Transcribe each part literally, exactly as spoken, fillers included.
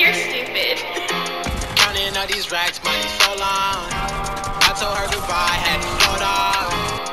You're stupid. Counting all these racks, money so long. I told her goodbye, had to float off.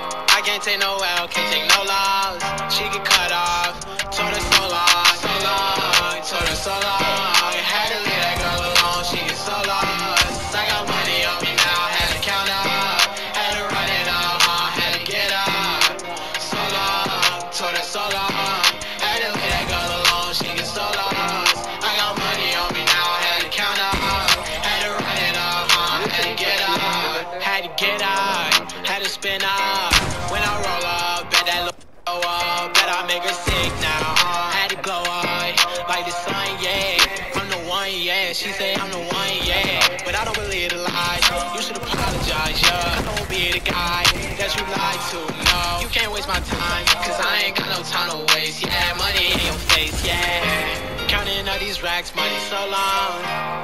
I can't take no L, can't take no loss. She get cut off. Told her so long, so long. Told her so long. Had to leave that girl alone, she get so lost. I got money on me now, had to count up. Had to run it up, huh? Had to get up. So long, told her so long. Had to leave that girl alone, she get so lost. I got money on me now, had to count up. Had to run it up, huh? Had to get up. Had to get up, had to spin up. When I roll up, bet that low up. Bet I make her sick now. Had to glow up, like the sun, yeah. I'm the one, yeah. She say I'm the one, yeah. But I don't believe the lies. You should apologize, yeah. I don't be the guy that you lied to, no. You can't waste my time, cause I ain't got no time to waste. Yeah, money in your face, yeah. Counting all these racks, money so long.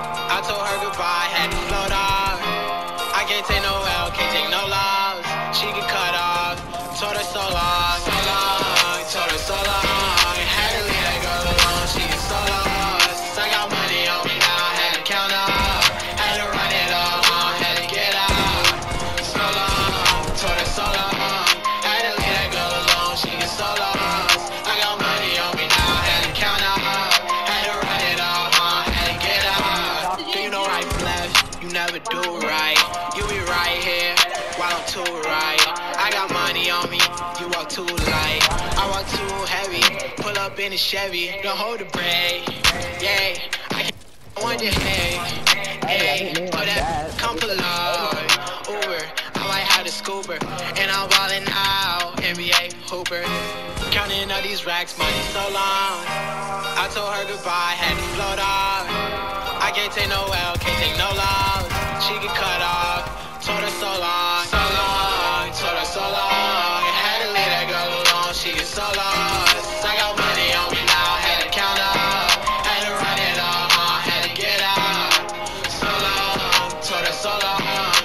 I told her goodbye, had to float off. I can't take no L, can't take no loss. She get cut off. Told her so long, so long. Told her so long. Had to leave that girl alone, she get so lost. I got money on me now, had to count up. Had to run it up, uh, had to get out. So long, told her so long. Had to leave that girl alone, she get so lost. I got money on me now, had to count up. Had to run it up, uh, had to get out. Do you know right from left? You never do right. You be right here while I'm too right. I got money on me, you walk too light. I walk too heavy, pull up in a Chevy. Don't hold the brake, yeah. I can't want your head, hey. Oh, that come pull up, Uber. I might have the scooper, and I'm ballin' out, N B A hooper. Counting all these racks, money so long. I told her goodbye, had to float off. I can't take no L, can't take no loss. She get cut off. Told her so long, so long. Told her so long. Had to leave that girl alone, she get so lost. I got money on me now, had to count up. Had to run it up, uh, had to get out. So long, told her so long.